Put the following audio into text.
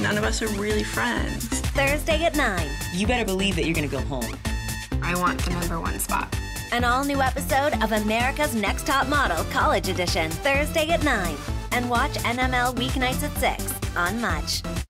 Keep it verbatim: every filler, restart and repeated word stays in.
none of us are really friends. Thursday at nine. You better believe that you're gonna go home. I want the number one spot. An all-new episode of America's Next Top Model College Edition, Thursday at nine. And watch N M L weeknights at six on Much.